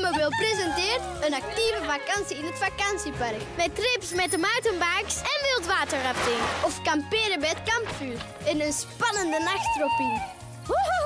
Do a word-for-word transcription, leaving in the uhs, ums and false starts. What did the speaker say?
Playmobil presenteert een actieve vakantie in het vakantiepark. Met trips met de mountainbikes en wildwaterrafting. Of kamperen bij het kampvuur in een spannende nachtroping. Woehoe!